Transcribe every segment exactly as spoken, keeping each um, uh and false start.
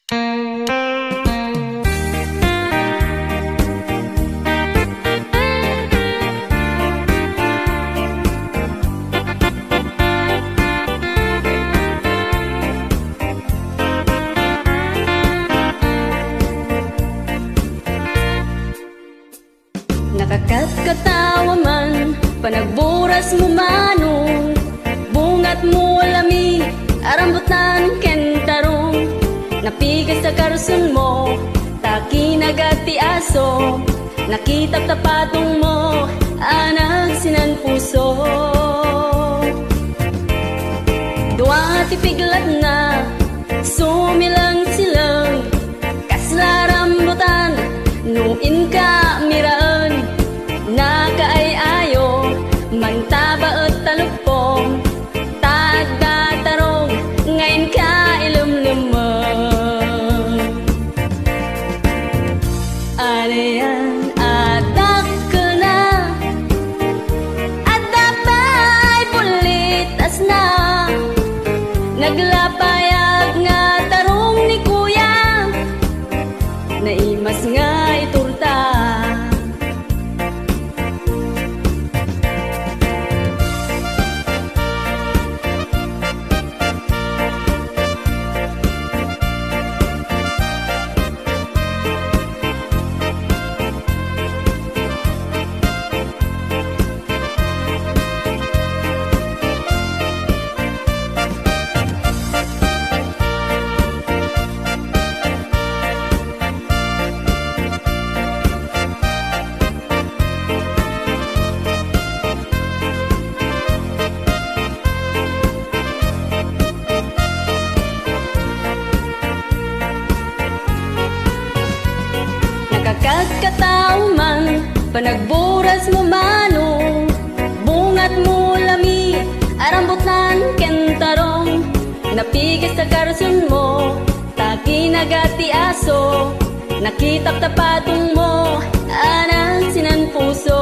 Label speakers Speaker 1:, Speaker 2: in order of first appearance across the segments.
Speaker 1: Nakakatawa man, panagburas mo manong, bungat mo lami, arambutan kentarong, napigas sa karson mo, taki nagati aso, nakitap tapatong mo, anag sinan puso. Dua tipiglat na, sumilang silang, kaslarambutan, nuin ka miraan, nakaay-ayo, mantaba at talupong, tagdatarong, ngayon ka ilumlumang. Anayan, adak ka na, at dabay pulitas na, naglapayag nga tarong ni kuya, naimas nga iturta. Nakakatawa man, panagburas mo manong, bungat mo lami, arambutan kentarong, napigis sa karson mo, taki nagati aso, nakitap tapatong mo, anang sinan puso.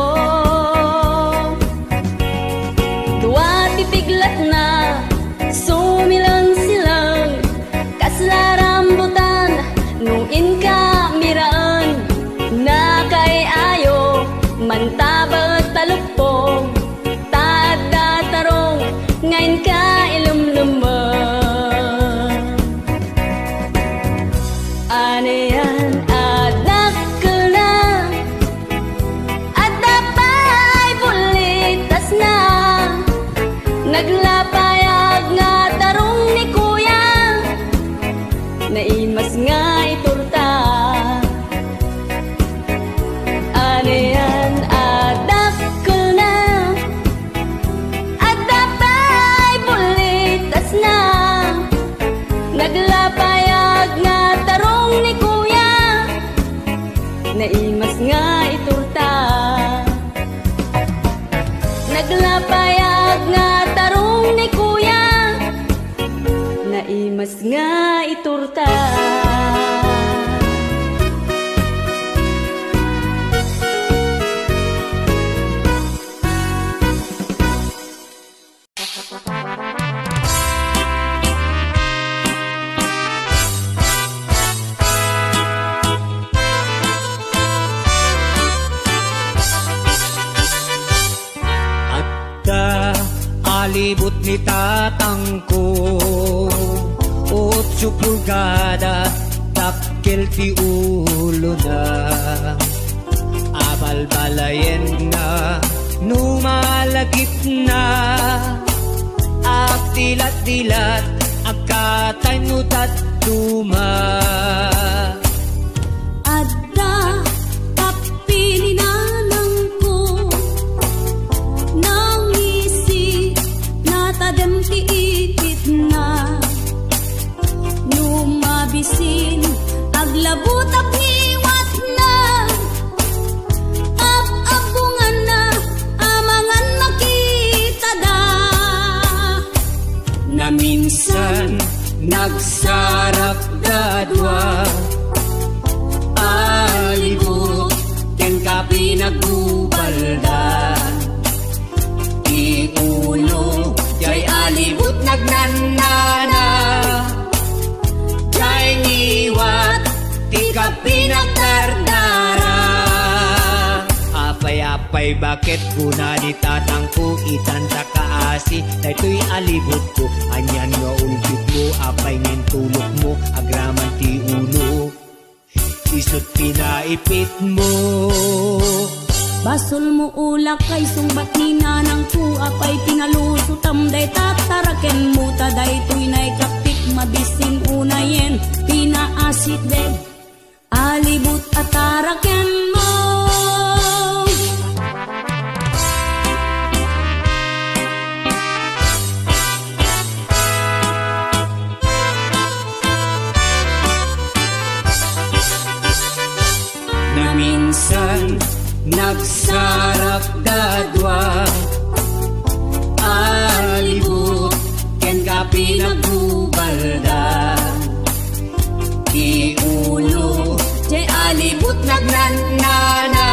Speaker 1: Dua tipiglat na, sumilang silang, kaslarambutan, nuin ka miraan, nakaay-ayo, mantaba at talupong, tagdatarong, ngayon ka ilumlumang. Anayan, adak ka na, at dabay pulitas na, naglapayag nga tarong ni kuya, naimas nga iturta. Anayan, adak ka na, at dabay pulitas na, naglapayag nga tarong ni kuya, naimas nga iturta. Naglapayag nga tarong ni kuya, naimas nga iturta.
Speaker 2: Alibot ni tatang ko, otso pulgada, takkel ti ulo na, abalbalayen na, numalagit na, agdilat-dilat, agkatanutat tuma.
Speaker 3: Adda kapininanang ko, nang isi natadam ti itit na, numabisin aglabot agniwat na, ab-abungan na amangan makita da,
Speaker 2: na minsan nagsarap gadwa, alibot ken ka pinagbubaldan, ti ulo jay alibot nagnanana, jay niwa apay bakit kuna di tatangko itanta kaasi daytoy alibot ko anyan nga ulbit mo apay ngin tulok mo agraman ti ulo isut pinaipit mo
Speaker 3: Basol mo ulak kay sumbat ni nanang ku apay pinalusutam day tataraken mo taday tuy nay kapit mabisin unayen pinaasit deg alibut ataraken mo
Speaker 2: na minsan nagsarap dadwa alibut ken ka pinagbubalda di ulo
Speaker 3: jay alibut
Speaker 2: nagnanana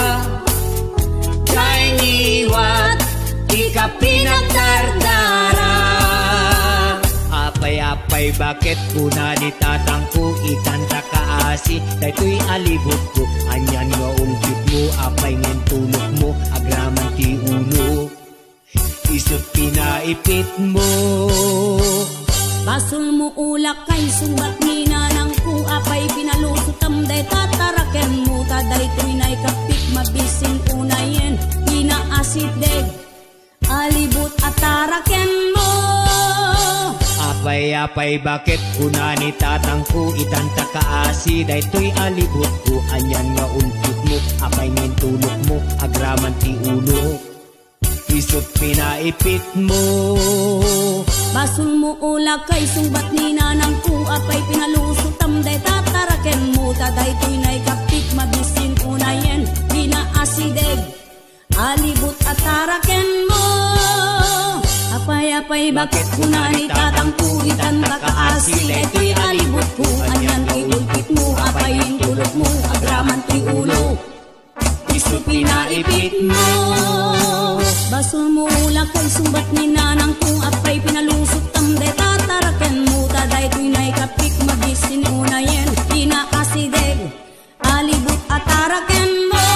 Speaker 2: jay niwat di ka pinagdardara apay-apay bakit kuna di tatangko itanta kaasi daytoy alibut ko anyan nga ulbit mo apay ngin tulok mo agraman ti ulo isut pinaipit mo
Speaker 3: Basol mo ulak kay sumbat ni nanang ku apay pinalusutam day tataraken mo taday tuy nay kapit mabisin unayen pinaasit deg alibut ataraken mo
Speaker 2: apay-apay bakit kuna ni tatangko itanta kaasi daytoy alibot ko anyan nga ulbit mo apay ngin tulok mo agraman ti ulo isut pinaipit mo
Speaker 3: Basol mo ulak kay sumbat ni nanang ku apay pinalusutam day tataraken mo taday tuy nay kapit mabisin unayen pinaasideg alibut ataraken mo apay-apay bakit kuna ni tatangku itanta kaasi daytoy alibut ko anyan ti ulpit mo apay yung tulok mo agraman ti ulo
Speaker 2: isut pinaipit mo
Speaker 3: Basol mo ulak kay sumbat ni nanang ku apay pinalusutam day tataraken mo taday tuy nay kapit mabisin unayen pinaasideg alibut ataraken mo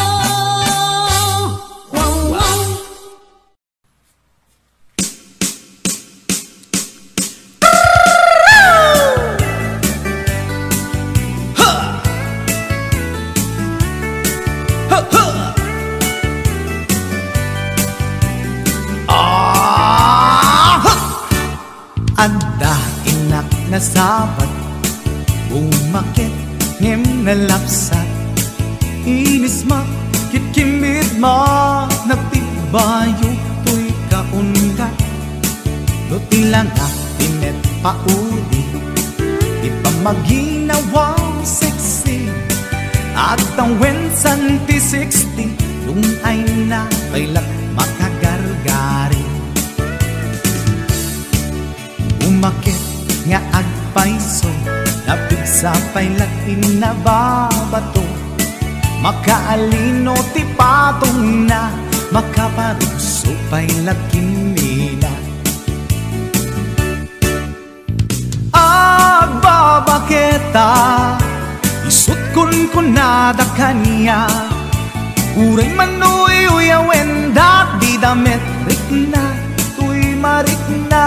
Speaker 3: wow wow
Speaker 4: Anda inak na sabat umakit ngem na lapsat inis ma kitkimit ma nagtibayo tuy kaungat do tilang pinet pauli di pa maginawang sexy at ang wensan ti sixty yung ay na kailat makagargari umakit nga agpaiso napigsa pa'y latin na babato makaalino ti patong na makaparuso pa'y lakin nila agbabaketa isut kun kunada kanya uray manuy uyawenda di damit rikna tuy marikna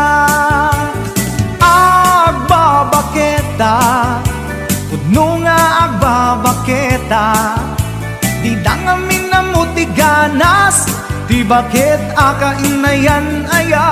Speaker 4: agbabaketa pudno nga agbabaketa di dangamin na mutiganas di bakit akainayan aya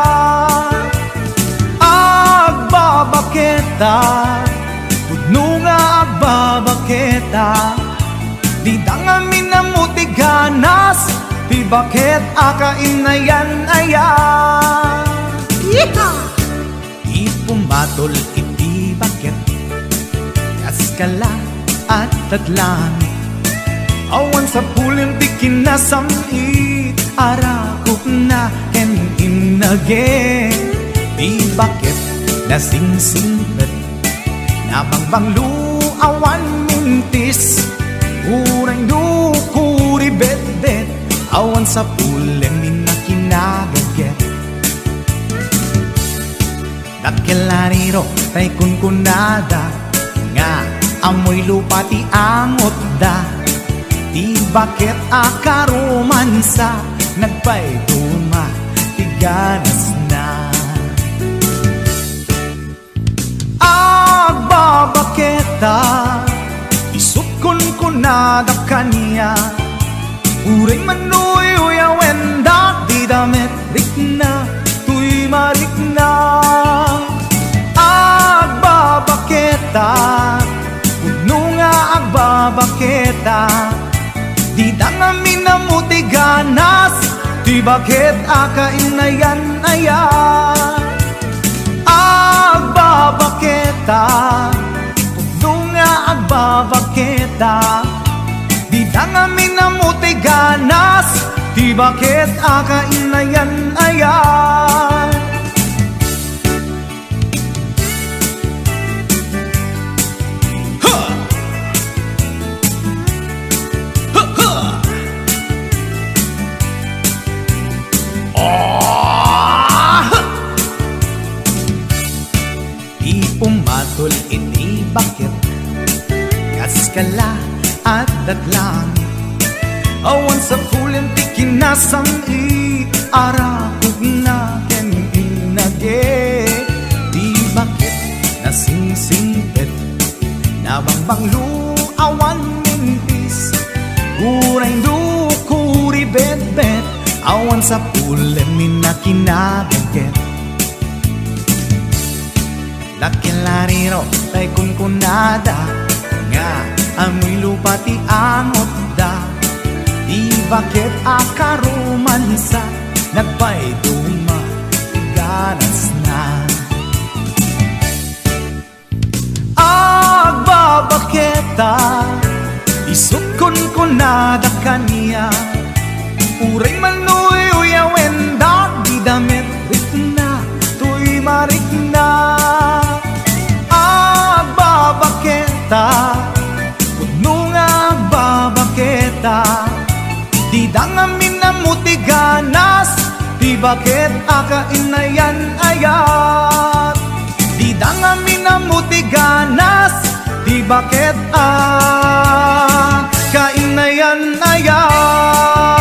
Speaker 4: agbabaketa pudno nga agbabaketa di dangamin na mutiganas di bakit akainayan aya Yeehaw! Pumatol iti bakit kaskala at tatlangit awan sa pulim di kinasamit arakop na ken inage di bakit nasingsingpet nabangbang luawan mintis uray nukuri bet-bet awan sa pulim minakinagaget Dakelariro tay kunkunada nga amoy lupa ti angot da Di bakit akaromansa nagpay duma tiganas na. Agbabaketa isukon ko na da kanya. Uray manuy uyawenda di damit rikna tuy marikna. Agbabaketa puno nga agbabaketa di dangamin na muti ganas di bakit akainayan ayan. Agbabaketa puno nga agbabaketa di dangamin na muti ganas di bakit akainayan ayan. Umatol ini bakit kaskala at daglang awan sa pulim tikinasam i arakog na ken inage. Di bakit nasingsingpet nabangbang luawan mintis uray dukuri bet-bet awan sa pulim minakinabagket. Lakin lariro tay kunkunada nga amoy lupa ti angot da. Di bakit akaromansa nagpay duma ganas na. Agbabaketa isukon ko na da kanya. Uray manuy uyawenda di damit rikna tuy marikna. Agbabaketa puno nga agbabaketa di dangamin na muti ganas di bakit akainayan ayat. Di dangamin na muti ganas di bakit akainayan ayat.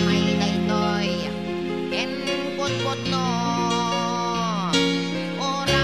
Speaker 5: Ora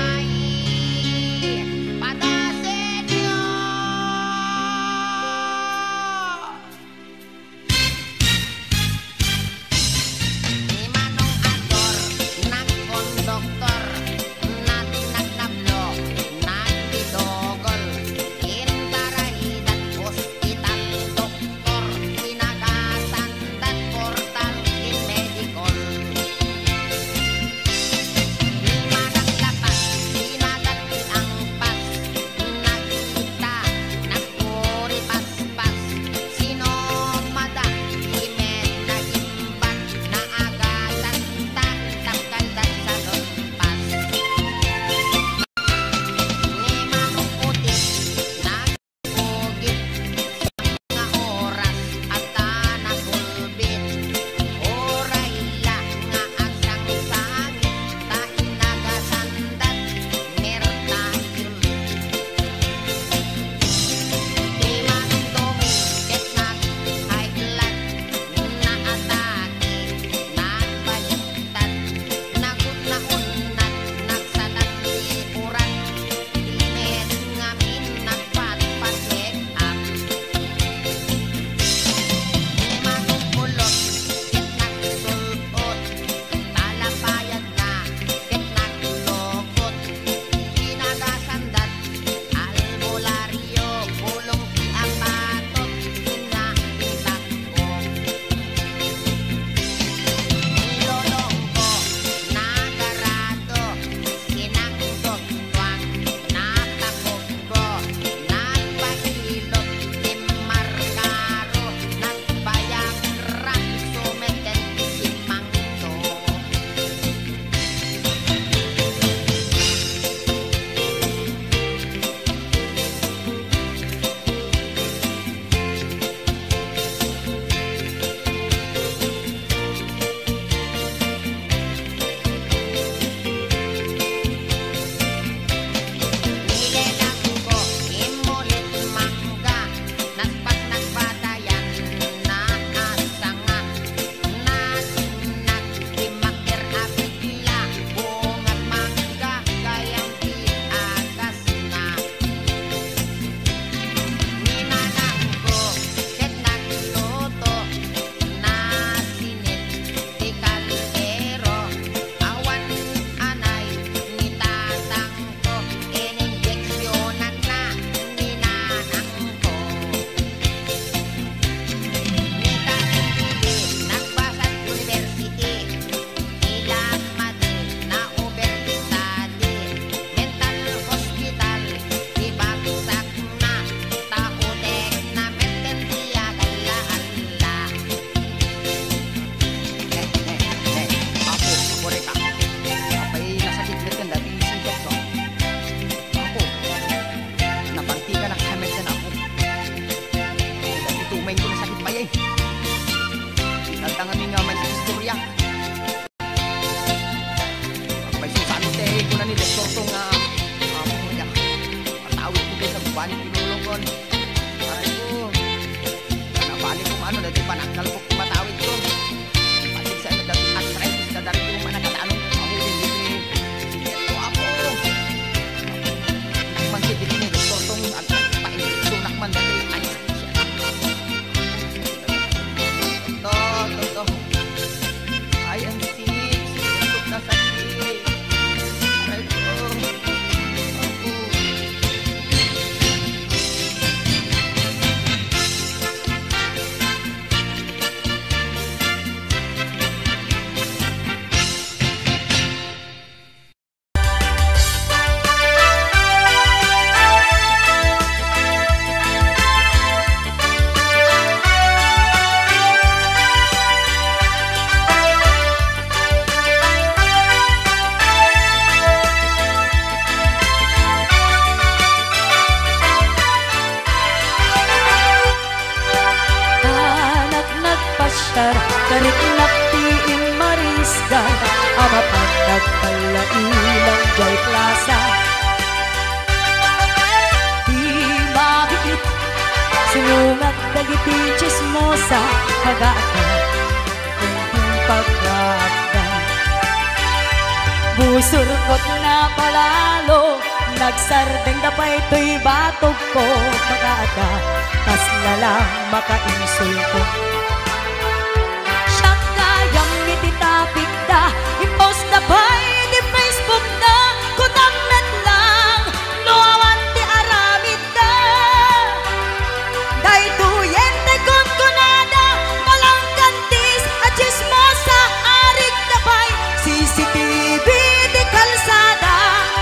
Speaker 5: karit naktiin marisgan, ama panagpalailang jay plaza. Di makikit, sinungat dagiti chismosa, pag-aaka, kunting pag-aaka. Busurkot na palalo, nagsardeng dapay to'y batog ko, pag-aaka, tas na lang makainsulto. Siya kayang mititapik da, i-post na ba'y di Facebook na, kunamet lang, luawan ti aramid da. Day tuyen, day kun kunada, walang kantis, at chismosa, arig na ba'y C C T V di kalsada.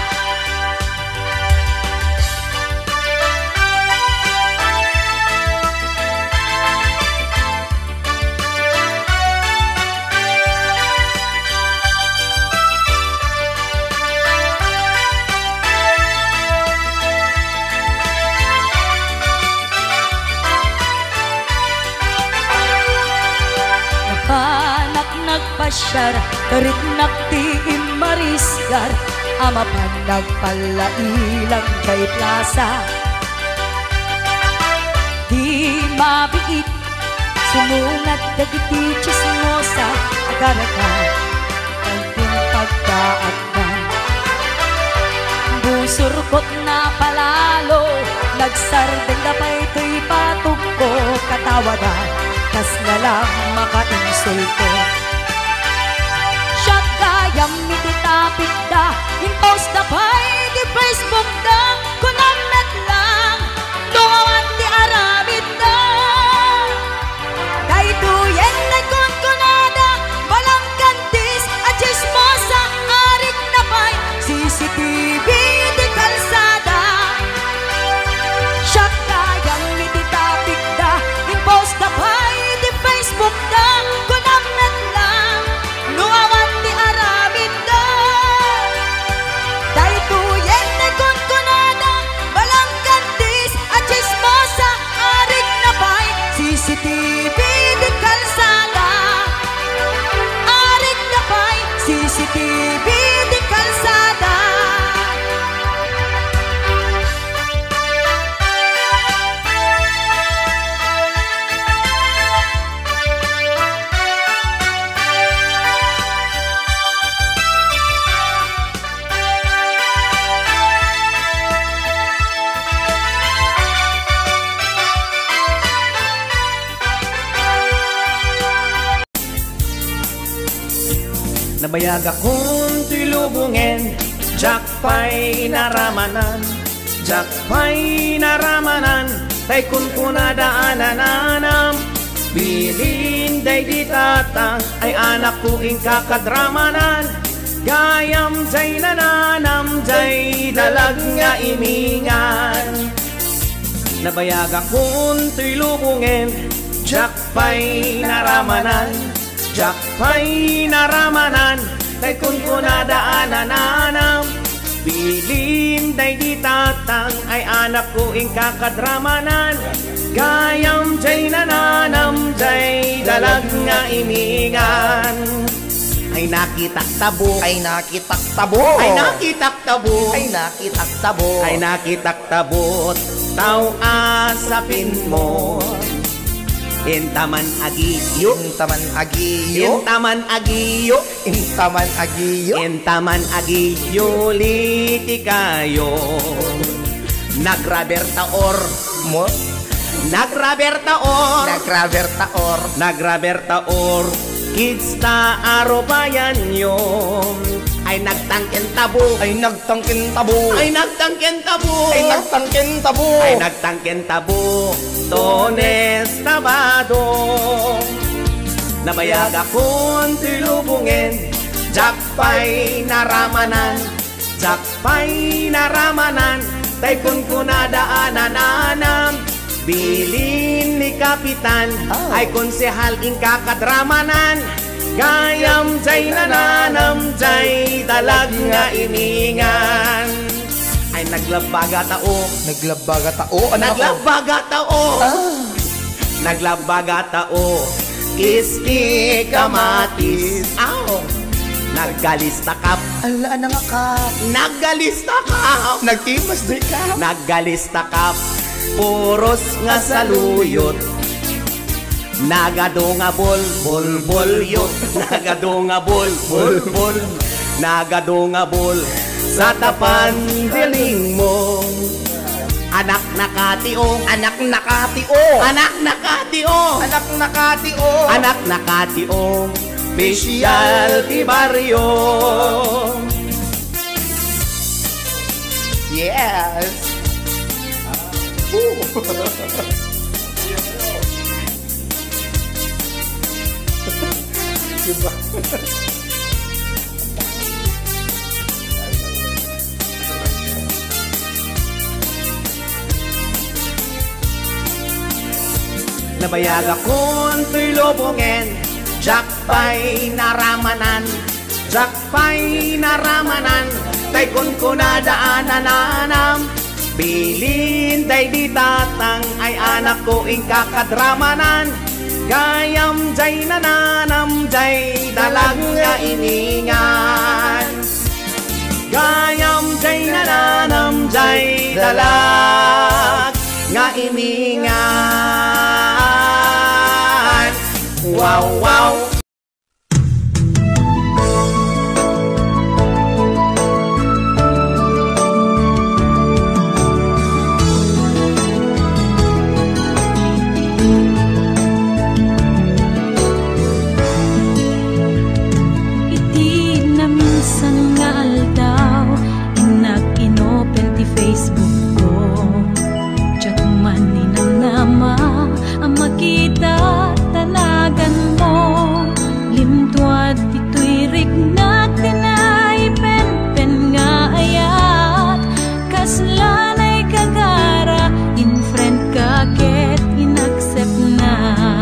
Speaker 5: Panak nagpasyar, karit naktiin marisgar, ama panagpalailang kay plaza. Di mabiit, sumungat dagiti chismosa, agaraka, kalting pagkaakban. Busurkot na palalo, nagsardeng dapay to'y patog ko, katawada, tas na lang makainsulto. Siya kayang mititapik da, in-post na ba'y di Facebook da, kunamet lang, luawan di aramid da. Day tuyen, day kun kunada, walang kantis, at chismosa, arik na ba'y C C T V di kalsada. Siya kayang mititapik da, in-post na ba'y di Facebook da, kunamet lang, luawan di aramid da. Day tuyen, day kun kunada, walang kantis, at chismosa, arik na ba'y C C T V di kalsada. Arik na ba'y C C T V di kalsada.
Speaker 2: Nabayag akong tulubungin, Jack pa'y naramanan, Jack pa'y naramanan, tay kun kunadaanananam. Bilin day di tatang, ay anak ko ing kakadramanan, gayam jay nananam, jay dalag nga imingan. Nabayag akong tulubungin, Jack pa'y naramanan, Jack pa'y naramanan, tay kun kunadaanananam. Bilin day di tatang, ay anak ko ing kakadramanan, gayam jay nananam, jay dalag nga imingan. Ay nakitak tabo,
Speaker 6: Ay nakitak tabo,
Speaker 2: ay nakitak tabo,
Speaker 6: Ay nakitak tabo,
Speaker 2: ay nakitak tabo, tao asapin mo. Intaman agiyo,
Speaker 6: Intaman agiyo,
Speaker 2: intaman agiyo,
Speaker 6: Intaman agiyo,
Speaker 2: intaman agiyo, liti kayo. Nagraber taor,
Speaker 6: mo,
Speaker 2: nagraber taor,
Speaker 6: nagraber taor,
Speaker 2: nagraber taor, kids ta arobayan nyo. Ay nagtangken tabo,
Speaker 6: ay nagtangkin tabo,
Speaker 2: ay nagtangken tabo,
Speaker 6: ay nagtangkin tabo,
Speaker 2: ay nagtangken tabo, Tones Tabado. Nabayag akong tulubungin, Jack pa'y naramanan, Jack pa'y naramanan, tay kun kunadaanananam. Bilin ni Kapitan,
Speaker 6: Oh.
Speaker 2: ay konsehal ing kakadramanan, gayam jay nananam, jay dalag nga iningan. Ay naglabaga tao,
Speaker 6: naglabaga tao, ano ako?
Speaker 2: naglabaga tao,
Speaker 6: Ah,
Speaker 2: naglabaga tao, Kisti kamatis. Aw! Naggalista ka.
Speaker 6: Ala na nga ka.
Speaker 2: Naggalista ka.
Speaker 6: Nagtimas di ka.
Speaker 2: Naggalista ka. Puros nga saluyot. Nagado nga bol, bol, bol yot. Nagado nga bol, bol, bol. Nagado nga bol sa tapan diling mo. Anak nakationg,
Speaker 6: Anak nakationg.
Speaker 2: anak nakationg,
Speaker 6: Anak nakationg.
Speaker 2: anak nakationg. Special ti baryo.
Speaker 6: Yes. Ooh. Diba?
Speaker 2: Nabayag akong tuy lobongen. Jack pa'y naramanan, Jack pa'y naramanan. Tay kun ko na daanananam. Bilin tay di tatang ay anak ko ing kakadramanan. Gayam jay nananam jay dalag nga iningan. Gayam jay nananam jay dalag nga iningan. Wow, wow.
Speaker 3: Iti na minsan nga aldaw, inak inopen ti Facebook ko. Tsak man ninang nama, ang makita tanagan mo. Limtuad ito'y rignak tinay pen-pen nga ayat. Kaslanay kagara, in-friend ka ket inaccept na.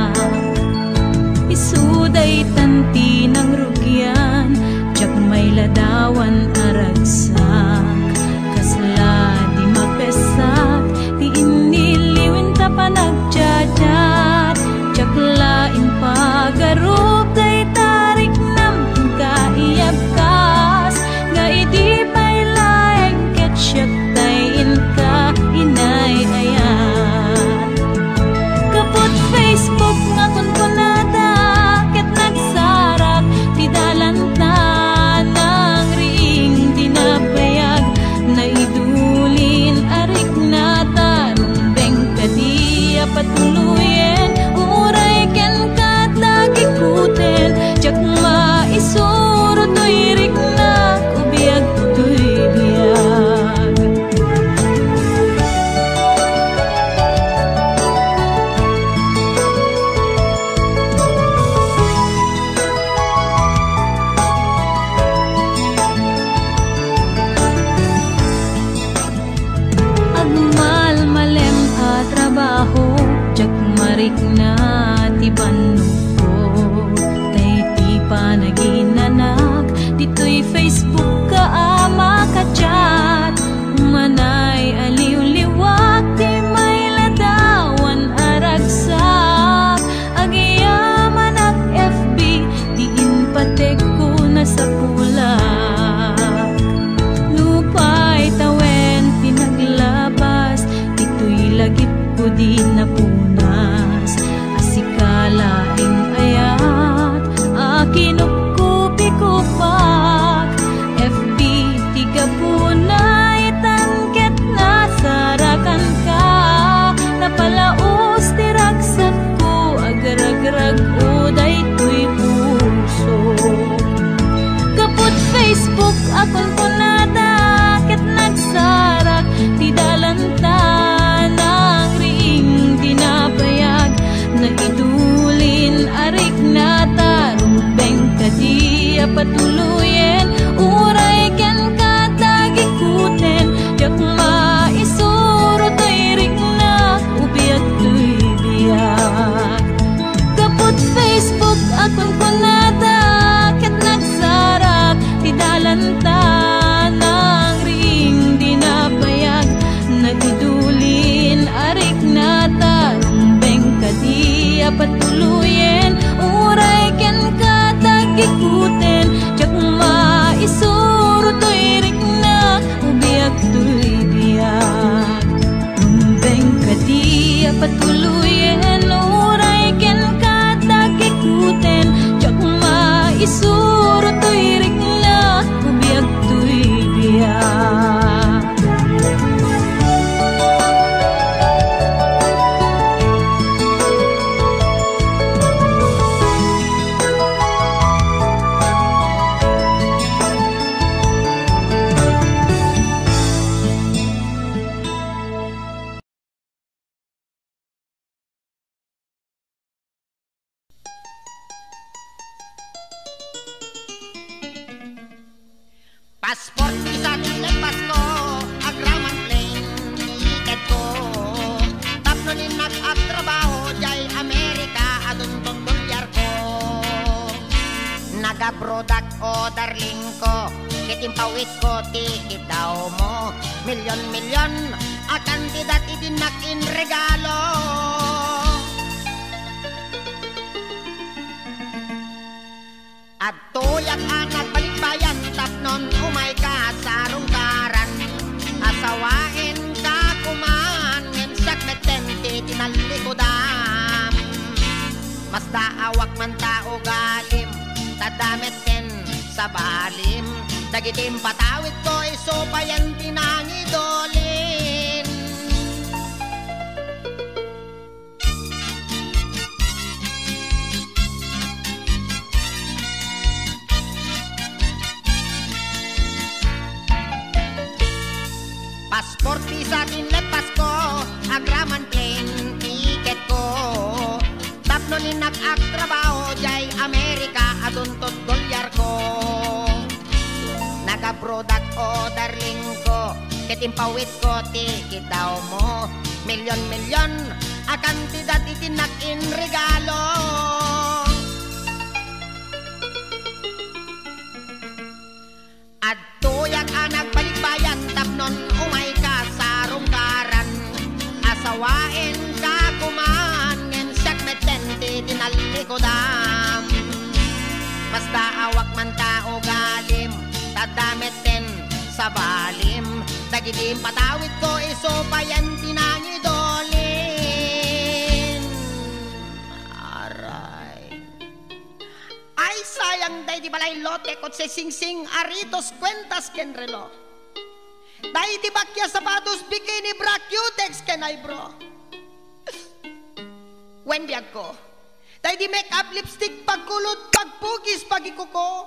Speaker 3: Isuday tanti ng rugyan, tsak may ladawan aragsak. Kasla di mapesak, di iniliwin ta pa nagjadat. Tsak lain pagarup day tarik nam kaiyabkas. Nga idi pa'y laeng ket siyak tayin ka inay ayat. Kaput Facebook nga kun kunada ket nagsarak ti dalantan ng ring dinapayag na idulin arik na tanong bengkadi apatuluyen uray ken katagikuten jak maisuro to'y rik na kubiyag to'y biyag. Agmal malem a trabaho, jak marik na ti panuko. Tay ti panaginanak, dito'y Facebook ka ama ka-chat. Umanay aliw-liwak, ti may ladawan aragsak. Agiyaman ang F B, diin patek ko na sa kulak. Lupay tawen pinaglabas, dito'y lagip ko di napunas. Asikalaing ayat, akinupkupi-kupak. F B tiga punay tangket na sarakan ka. Napalaos tiragsak ko, agar-agrag uday to'y puso. Kaput Facebook akon punada ket nagsarak ti dalantan ng ring dinapayag na idulin arik na tarong bengkadi apatuluyen uray ken katagikuten yak maisuro to'y ring na ubiyag to'y biyag. Kaput Facebook akon punada ket nagsarak ti dalantan isuro to'y regla, kubiyag to'y biyak.
Speaker 7: Passport isa nilepas ko, agraman plane ticket ko. Tapno ni nag-agtrabaho jay Amerika, adun tong dolyar ko. Naga-product o darling ko, kitimpawit ko ticket daw mo. Milyon-milyon, a kandidat idinak in regalo. At tuyak anak balikbayan, tapnon umay ka sa rungkaran. Asawain ka kuman, ngimsak metente tinalikodan. Mas daawak man tao galim, tadamet ken sa balim. Dagitim patawid ko iso payan pinangidolin. Passport visa tinlepas ko, agraman plane ticket ko. Tapno ni nag-agtrabaho jay Amerika, aduntot dolyar ko. Naga-product o darling ko, kitimpawit ko ticket daw mo. Milyon-milyon, a kandidat itinak in regalo. At tuyak anak balikbayan, tapnon umay ka sa rungkaran. Asawain ka kuman, ngensyak metente tinalikodan. Mas daawak man tao galim, tadameten sa balim. Dagidim patawid ko iso payan pinangidolin. Aray. Ay sayang day di balay lote kot se sing-sing aritos kwentas ken relo. Day di bakya sapatos bikini bra cutex ken ay bro. Wen biag ko. Day di make up lipstick pagkulot pagpugis pagikuko.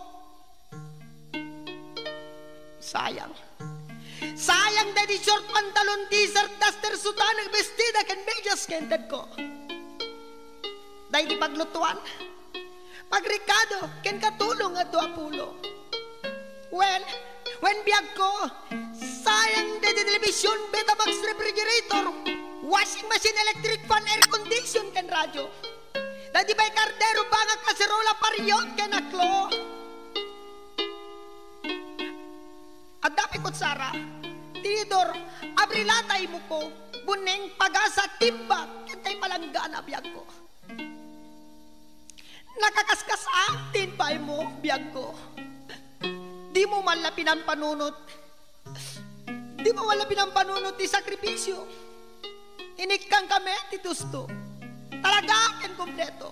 Speaker 7: Sayang. Sayang day di short pantalon t-shirt duster sutanang bestida ken medyas ken dad ko. Day di paglutuan. Magrikado, ken katulong at duapulo. Well, when biag ko, sayang de television, Betamax refrigerator, washing machine, electric fan, air condition, ken radyo. Dadi ba'y kardero, banga, kaserola, pariyon, ken aklo. At dami ko Sara, tinidor, abrilatay mo ko, buneng pagasa, timba, ken tay palanggana biag ko. Nakakaskas atin pa mo, biyag ko. Di mo malapin ang panunot. Di mo malapin ang panunot di sakripisyo. Inikang kami, titusto. Talaga ken kompleto.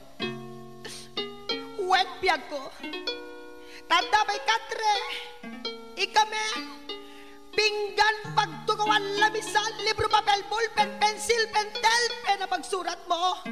Speaker 7: Uwet, biyag ko. Tanda may katre. Ikame. Pinggan, pagtugawan, lamisan, libro, papel, ballpen, pencil, pentel, pen na pagsurat mo.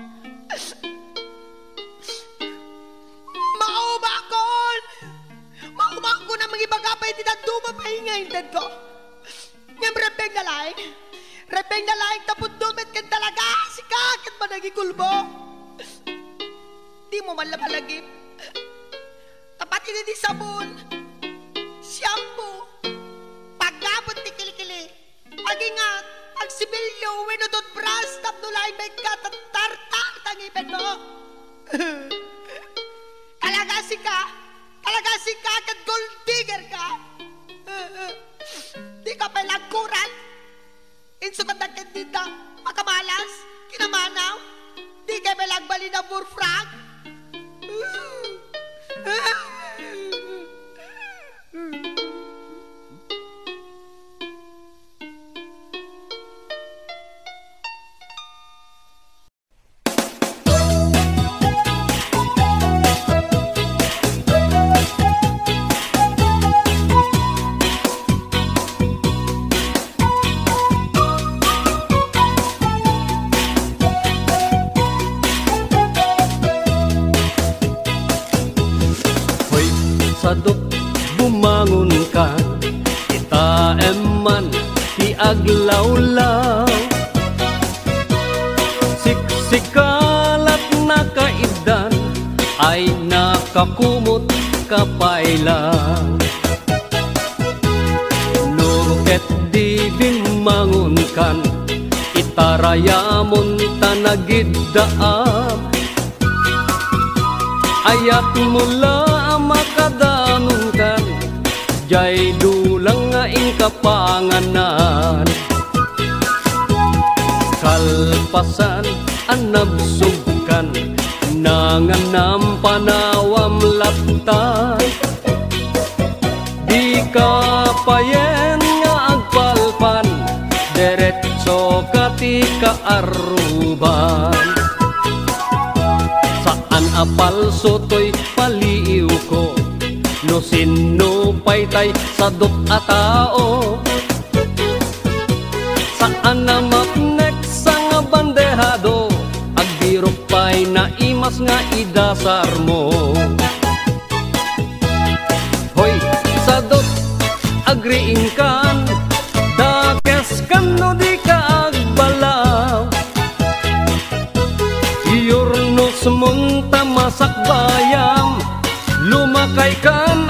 Speaker 7: Maumakon! Maumakon ang mga ibagapay tinagduma pa hingay ko. Ngam repeng na laing. Repeng na laing tapos dumit kan talaga. Si kakit man nagikulbo. Di mo man lamalagip. Tapat ini di sabon. Shampoo. Pagabot ni kilikili. Pag-ingat. Pag-sibilyo. Winudot bras. Tapno laing may katatartar tangipin mo. Kalagasi ka, kalagasi ka, kat gold digger ka. Uh, uh, di ka palagkuran. Insukat ang kandida, makamalas, kinamanaw. Di ka palagbali na burfrag. Uh, uh, uh.
Speaker 8: sadot bumangon ka, itaeman ti aglawlaw. Siksikalat na kaidan ay nakakumot kapailang. Nuket di bimangon kan, itarayamon tanagiddaam. Ayat mula makadanong kan, jay dulang nga ingkapanganan. Kalpasan anabsugkan, nanganam panawam laptan. Di kapayen nga agpalpan, deretso kati kaaruban. Saan apal sotoy paliw ko, no sino paytay sadot a tao. Saan na mapnek sang bandehado, agbirok pay na imas nga idasar mo. Hoy, sadot agriing kan, dakes kan no di ka agbalaw. Iyornos munta masak bayam, lumakay kan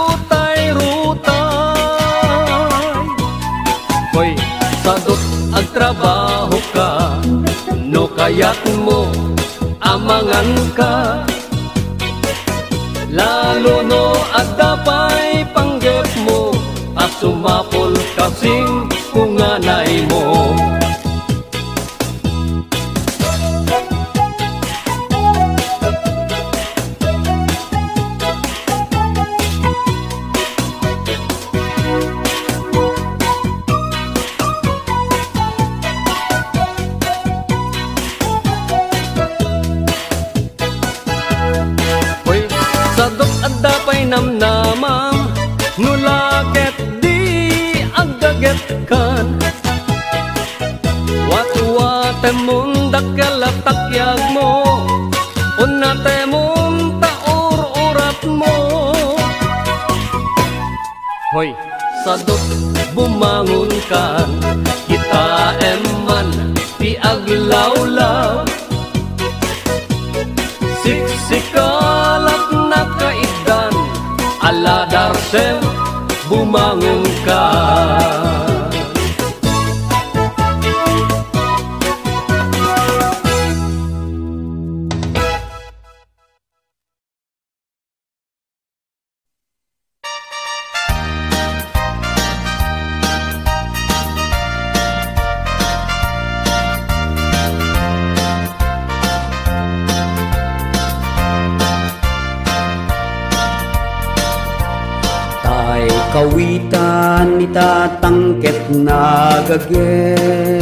Speaker 8: arutay-rutay. Hoy, sadot agtrabaho ka, no kayat mo amangan ka. Lalo no adapay panggep mo, asumapol kasing kunganay mo. Namnamam nulaket di agdaget kan, watwate mundak kalatakyag mo, unate munta ur-urat mo. Hoy, sadot bumangon kan, kita eman di aglawlaw. Siksikalat na kaidan, ala darsem bumangon ka.
Speaker 9: Kawitan itatangket na gage,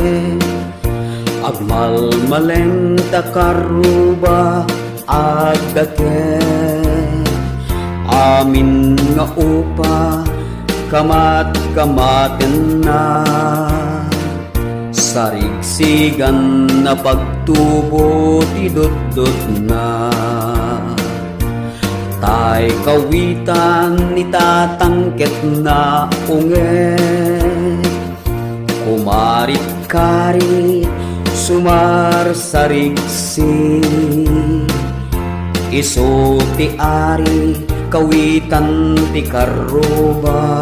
Speaker 9: agmalmaleng takaruba agdake. Amin nga upa kamat-kamaten na, sarigsigan na pagtubo tidot-dot na. Tay kawitan itatangket na unge, kumarit-karit sumarsarigsi. Isu ti ari kawitan ti karuba,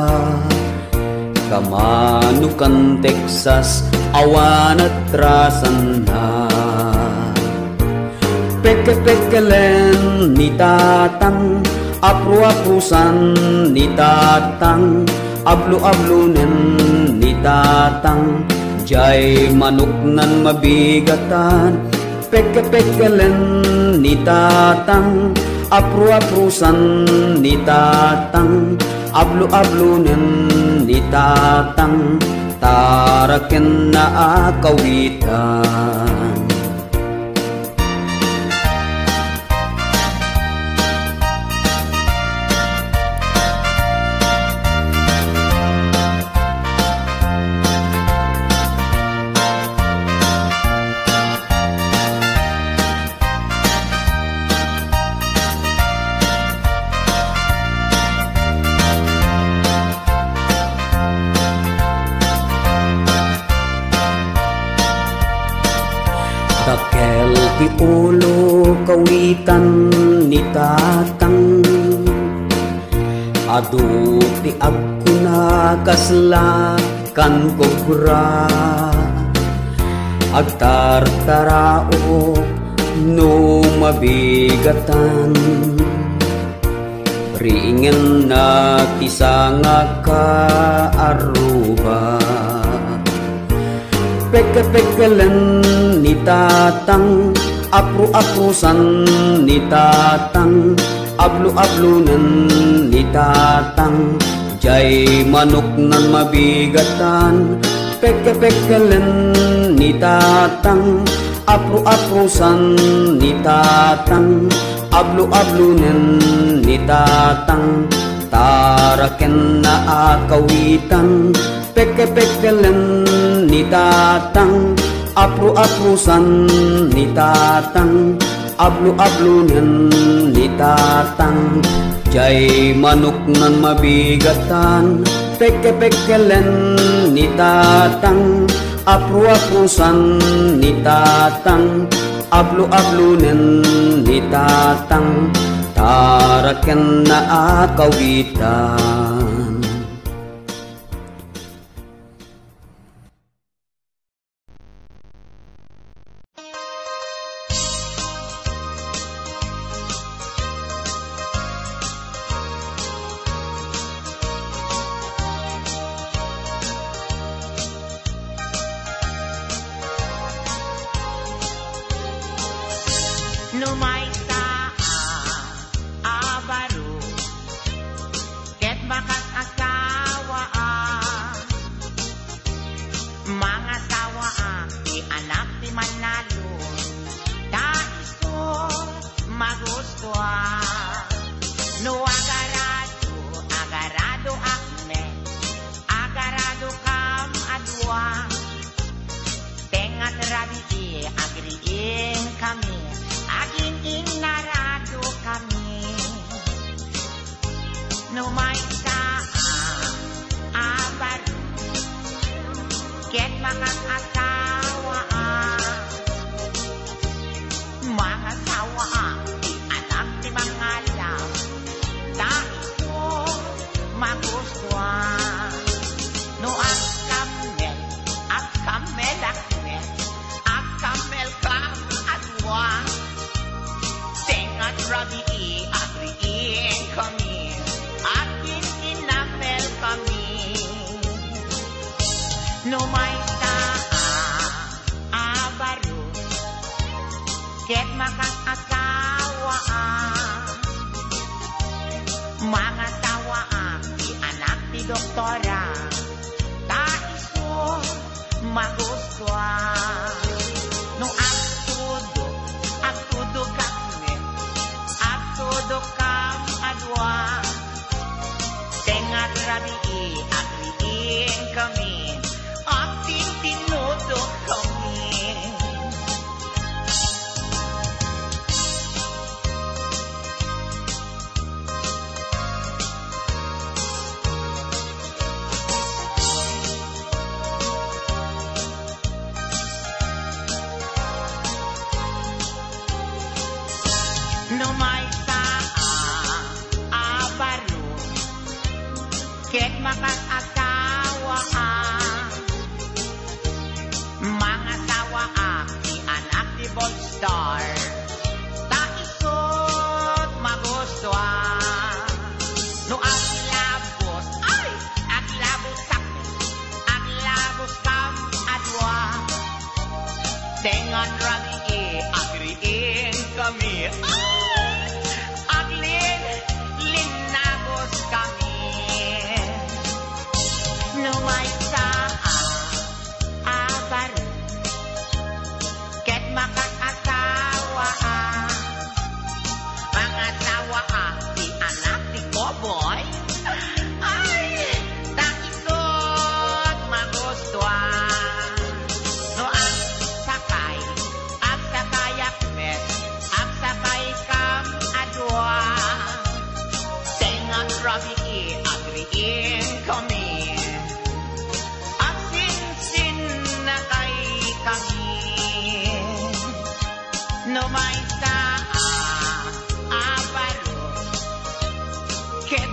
Speaker 9: kamanukan Texas awan at rasan na. Peke-pekelen ni tatang, apru-aprusan ni tatang, ablu-ablunen ni tatang, jay manok nan mabigatan. Peke-pekelen ni tatang, apru-aprusan ni tatang, ablu-ablunen ni tatang, taraken na akawitan. ti ulo kawitan ni tatang adu ti agkuna kasla kan kobra agtartarao no mabigatan ringen na kisanga ka aruba peke-pekelen ni tatang apru-aprusan ni tatang ablu-ablunan ni tatang jay manok nan mabigatan peke-pekelen ni tatang apru-aprusan ni tatang ablu-ablunan ni tatang taraken na akawitan peke-pekelen ni tatang apru-aprusan ni tatang ablu-ablunan ni tatang jay manok nan mabigatan peke-pekelen ni tatang apru-aprusan ni tatang ablu-ablunan ni tatang taraken na akawitan.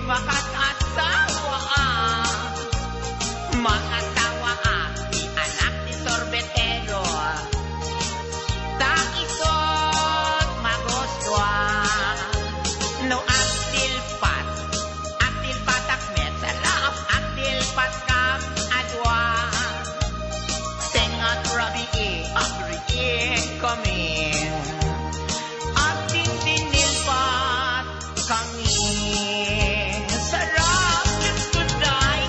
Speaker 10: makatasawa ah. Mga tawa ah, di anak ni sorbetero. Takisot magoswa. No aktil pat, aktil patak met, sarap aktil pat kam adwa. Tengat rabi e, agri e kami. Akting dinilpat kami. Sarap yung tunay.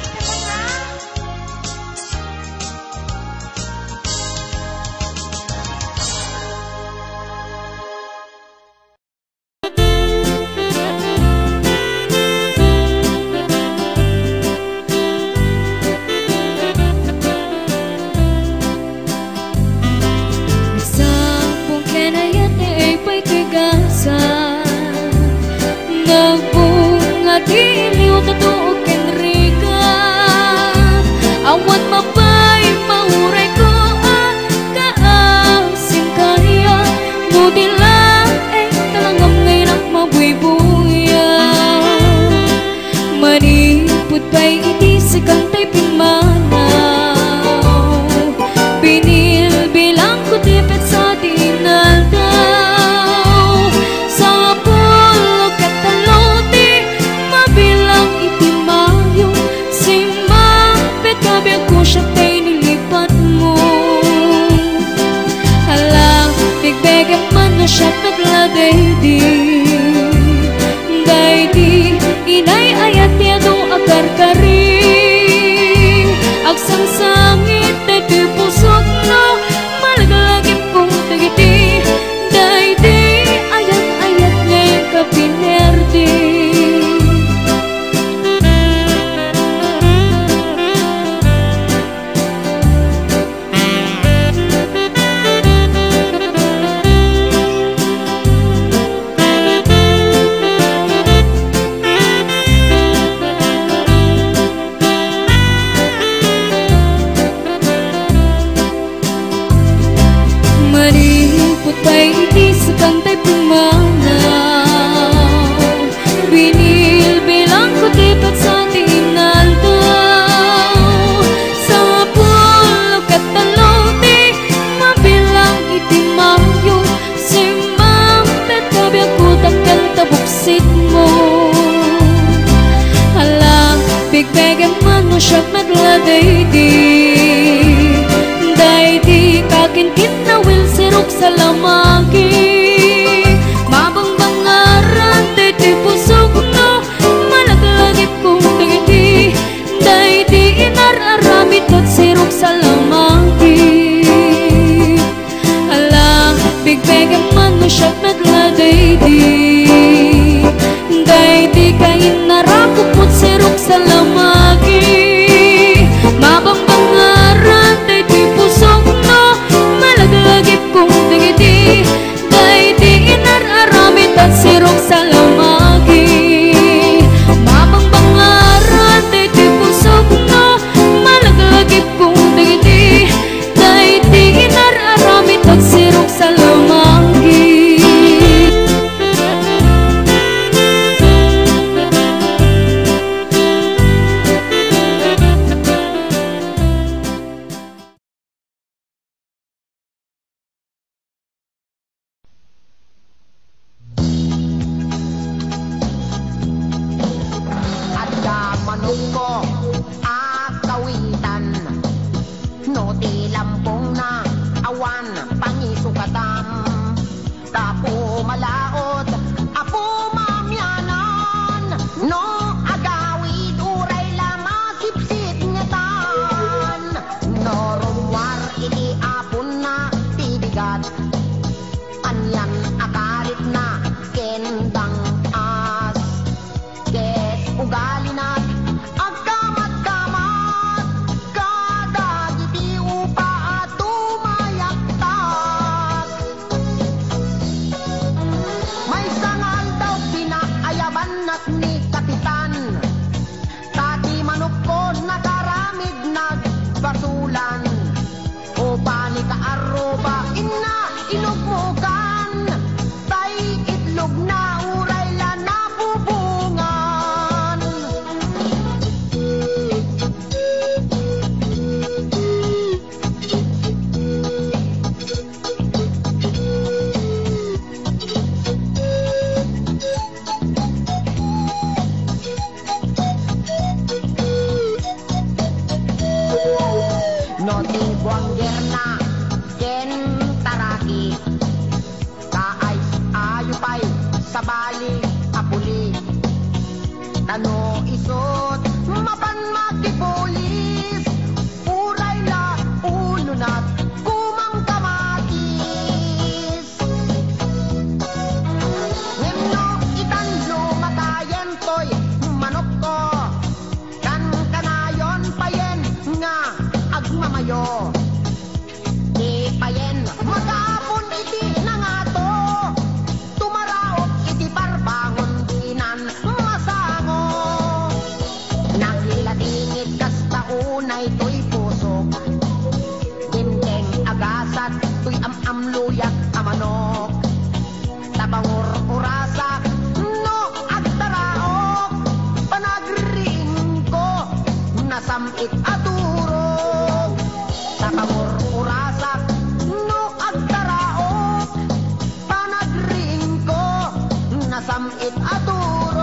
Speaker 1: Sampung kenayat ay pa'y kagasan Nagbunga diliw tatuog kenrika Awan mapay mauray ko ah Kaasin kaya Buti lang ay talangam ngayon ang mabuy-buya Manipod pa'y iti sa kantay pinmanaw Binilbilang ko tipet sa dinaldaw Sa pulog at talote Mabilang itimayo Si mapet kabiyag ko siya kay nilipat mo Hala, bigbegan man na siya nagladay di Day di, inay ayat tiyado agar-kari Agsang sangit day di pusok no Malagalagip kong tagiti Day di ayat-ayat ngayon ka pinerdi Maripot pa'y iti sa kantay pumanaw Binilbilang ko tipag sa dinaldaw Sa pulog at talote Mabilang itimayo Si mampet kabiyag ko takal tabuksit mo Hala, bigbegan man mo siya nagladay di Day di kakinkin na wil sirok sa lamagi Mabang-bangaran day di pusog no Malaglagip kong tagiti Day di inar-aramit at sirok sa lamagi Hala, bigbegan man mo siya nagladay di Day di kain narakupot sirok sa lamagi Mabang-bangaran day di pusok no Malaglagip kong tigiti Day di inar-aramit at sirok sa lamagi Mabang-bangaran day di pusok no Malaglagip kong tigiti Day di inar-aramit at sirok sa lamagi
Speaker 7: tano isot mapan makipolis uray la ulunat kumang kamatis ngeno itanlo matayen toy manok ko kan kanayon payen nga agmamayo di payen magapon iti nangato tumaraok iti barbangon dinan masango nagilatingit kasta unay to'y pusok dindeng agasat to'y am-amluyak amanok tabangur urasa no agtaraok panagring ko nasamit aturog tabangur urasa no agtaraok panagring ko nasamit aturog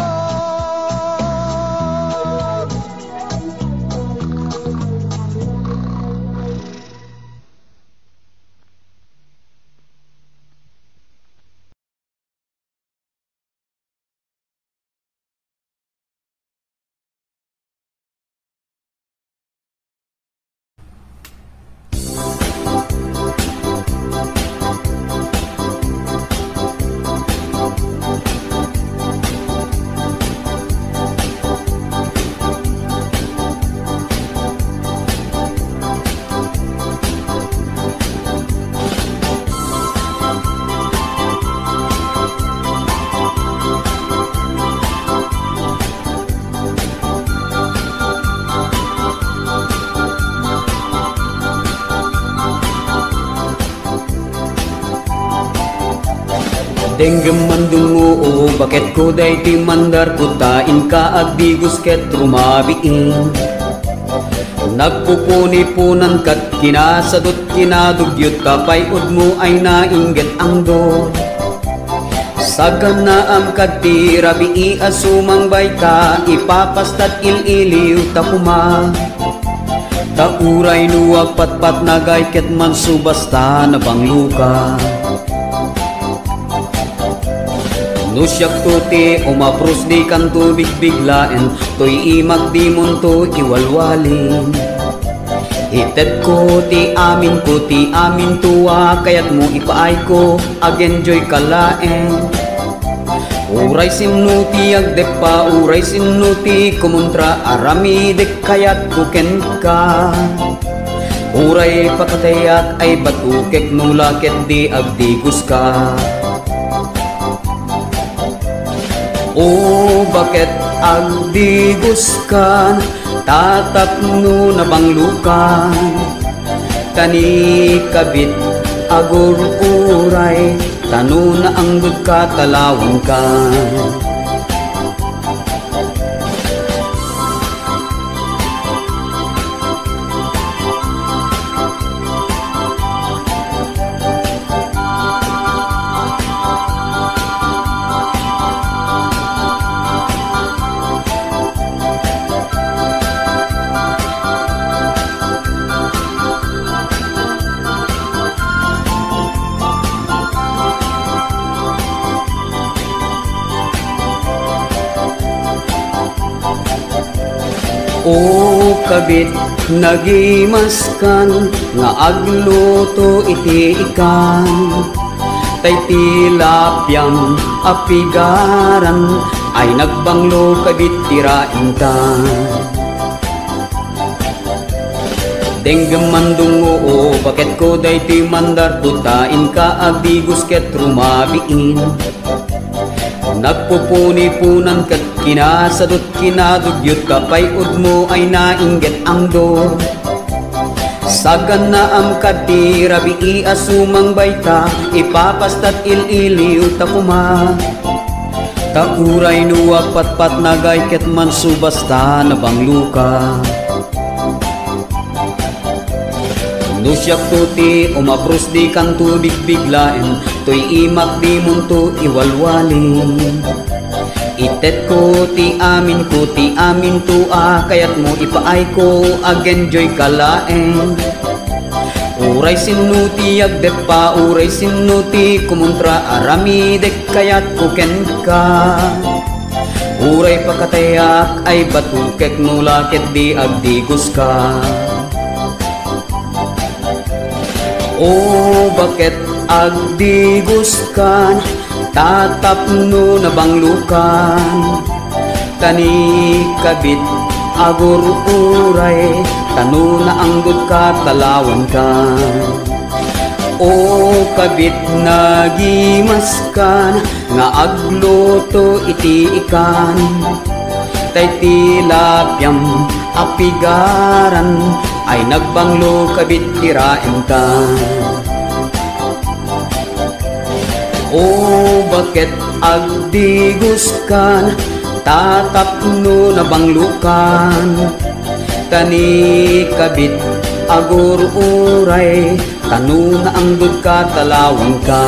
Speaker 9: Denggem mandungo o bakit ko day ti mandar kutain ka agdigos ket rumabiin nagpupuni-punan kat kinasadot kinadugyot kapayod mo ay naingget ang do sagan na am kat ti rabii asumang bay ka ipapastat ililiw takuma tauray nuwag patpat nagay ket man subasta na bangluka nusyak tuti umapros di kan tubig biglaen to'y imag di munto iwalwalin ited ko ti amin ko ti amin tuwa kayat mo ipaay ko ag-enjoy kalaen uray sinuti agdepa uray sinuti kumontra arami dek kayat kuken ka uray pakatayak ay batukek nulaket di agdigos ka o bakit agdigos kan tatapno na banglukan kani kabit agur uray tano na ang katalawang ka o kabit nagimaskan nga agluto iti ikan tay tilapyam apigaran ay nagbanglo kabit tirain ta denggem mandungo o bakit ko day ti mandar putain ka agdigos ket rumabiin nagpupuni-punan kat kinasadot kinadugyot kapayod mo ay naingget ang do sagan na am kati rabii asumang bayta ipapastat ililiw takuma tauray nuwag patpat nagay ket man subasta na bangluka nusyak tuti umapros di kan tubig biglaen to'y imak di munto iwalwalin itet ko ti amin ko ti amin tua kayat mo ipaay ko ag-enjoy kalaen uray sinuti agdepa uray sinuti kumontra arami dek kayat ko ken ka Uray pagkatayak ay batukek no lakit di agdigos ka. O bakit agdigos kan, tatapno na banglukan. Tani kabit agur uray, tanu na anggod ka talawan ka. O kabit nagimaskan, nga agluto iti ikan. Tay tilapyam apigaran, ay nagbanglo kabit tiraem ka. O bakit agdigos kan, tatapno na banglukan. Tani kabit agur uray, tanu na anggod ka talawan ka.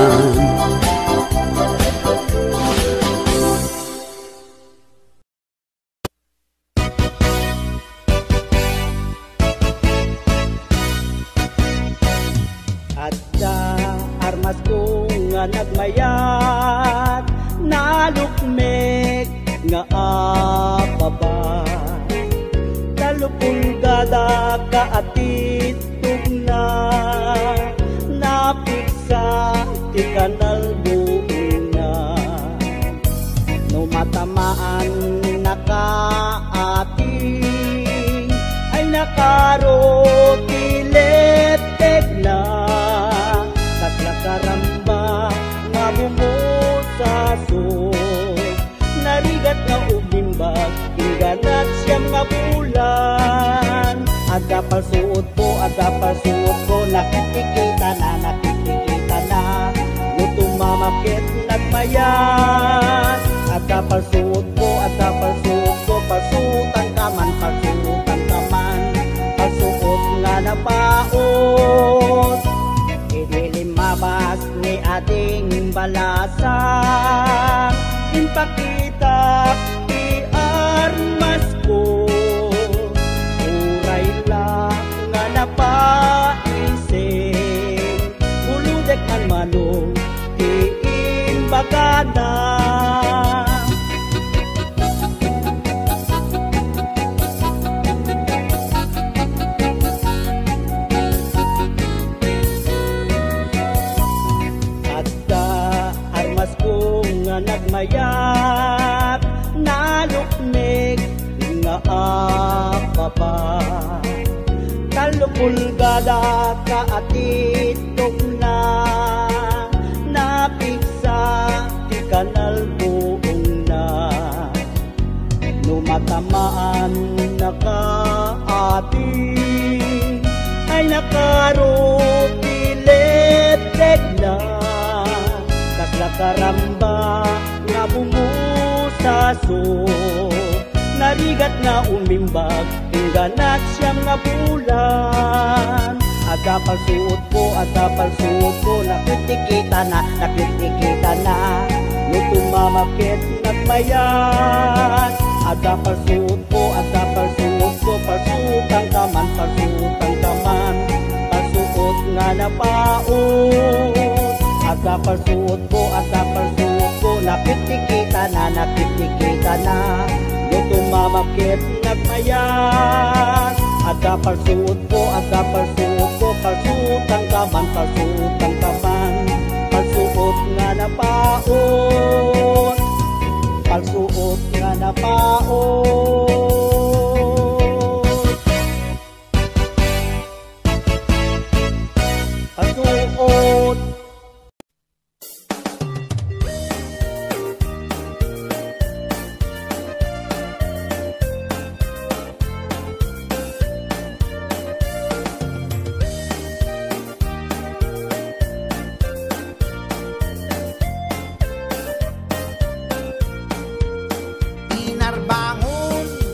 Speaker 11: Adda armas ko nga nagmayat, nalukmek nga apaba. Talupong gada kaatid tugna, napiksa ti kanal buuna. No matamaan nakaating, ay nakaroti leptek na. Kasla karamba nga bumusaso, narigat nga ubimbag, inganat siyang nga bulan. Ada palsuot ko, ada palsuot ko, nakikita na, nakikita na. Nutumamakit nagmayat. Ada palsuot ko, ada palsuot ko, palsutan ka man, palsutan ka man. Palsuot nga napaot, ililimabas ni ating balasang. Impakita ti armas ko, uray lang nga napaisip. Buludek ang manong ti imbagana. Nagmayat, nalukmig nga apapa. Talupul gada kaatitok na, napiksa ti kanal buong na. Numatamaan nakaating, ay nakaruti leptek na. Kasla karamba nga bumusaso, narigat nga umimbag, inganat siyang nga bulan. Ada palsuot ko, ada palsuot ko, nakitikita na, nakitikita na. Nutumamakit nagmayat. Ada palsuot ko, ada palsuot ko, palsutan ka man, palsutan ka man. Palsuot nga napaot. Ada palsuot ko, ada palsuot ko, nakitikita na, nakitikita na. Nutumamakit nagmayat. Ada palsuot ko, ada palsuot ko, palsutan ka man, palsutan ka man. Palsuot nga napaot, palsuot nga napaot. Palsuot.
Speaker 10: Inarbangon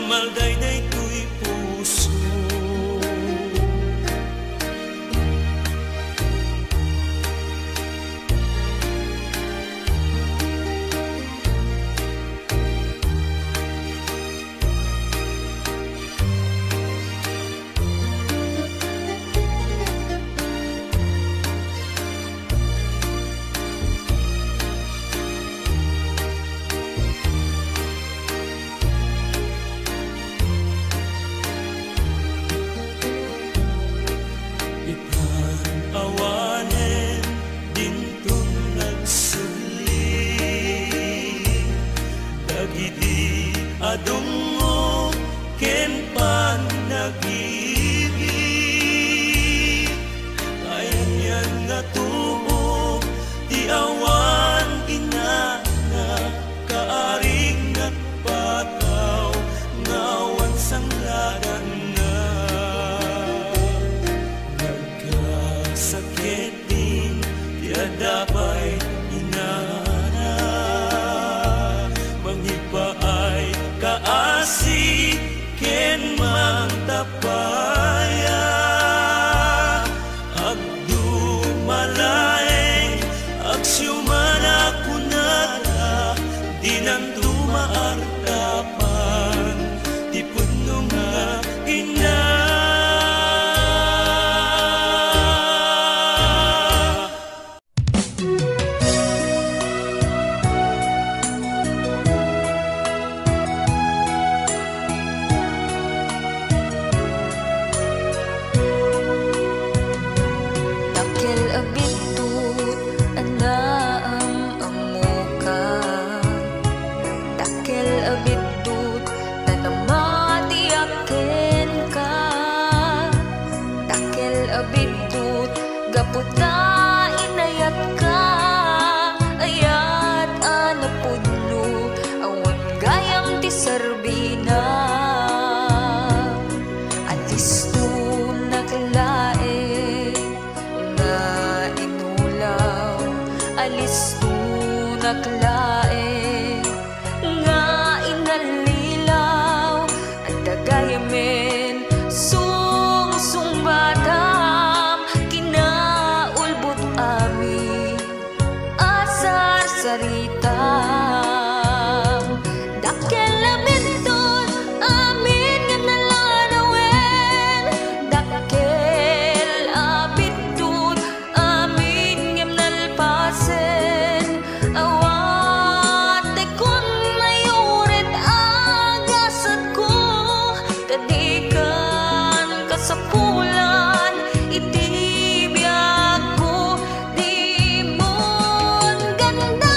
Speaker 12: malday-day ko'y puso. Adungo ken pan nag-ibig ayan yan nga tubo di awan inana kaaring nagpataw ngawan sangladan na nagkasakit din di adapay inana manghipaay kaasi ken mang tapaya agdumalaeng agsyumana kunata dinandu maartapan di puno nga ina.
Speaker 1: Puta inayat ka ayat ana pudno awan gayam ti serbina alis tu naglae na inulaw alis tu naglae nga inalilaw at dagayamen sung sung bata sarita dakkel labinton amin nga nalanawen dakkel abitut amin nga nalpasen awate kun mayuret agasat ko kadikan kasapulan itibiyag ko di mon ganda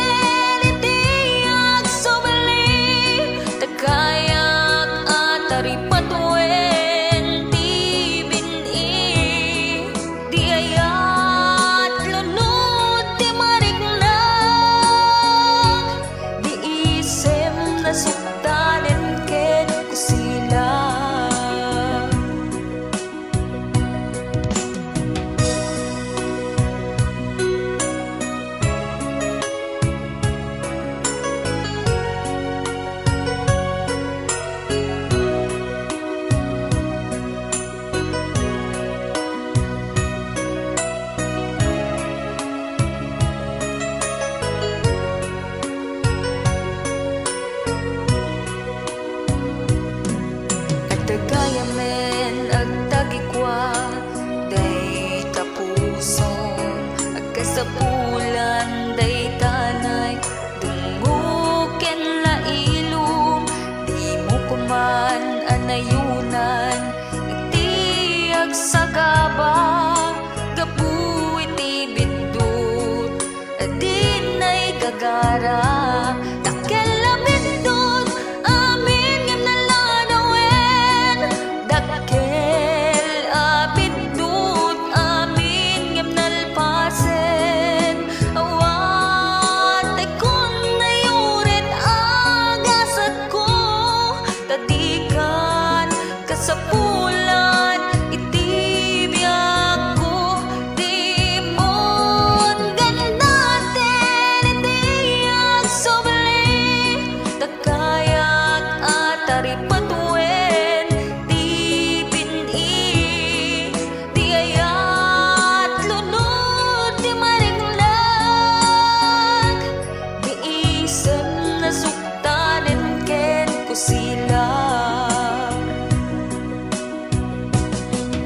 Speaker 1: kayak atari patuen ti bini di ayat lunod ti marigna di isem na suktanen ken kusila gayamen agtagikwa day kapuson agkasapulan day tanay dunguken lailum di mo kuman anayunan iti agsagaba gapu iti bindut adinay gagara dakkel labindut amin ngem nalanawen dakkel abindut amin ngem nalpasen awate kun nayuret agasat ko tadikan kasapulan iti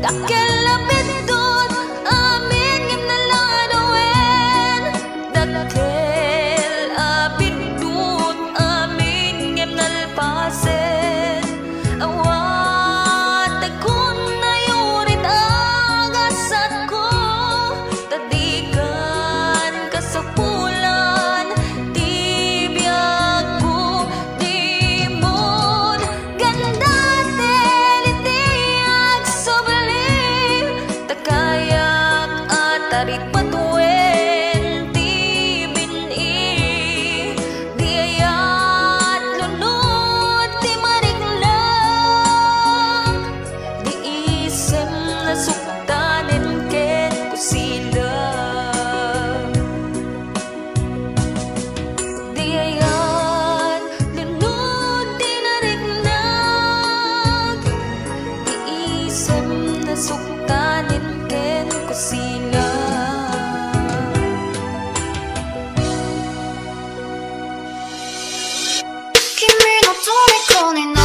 Speaker 13: 君の虜にな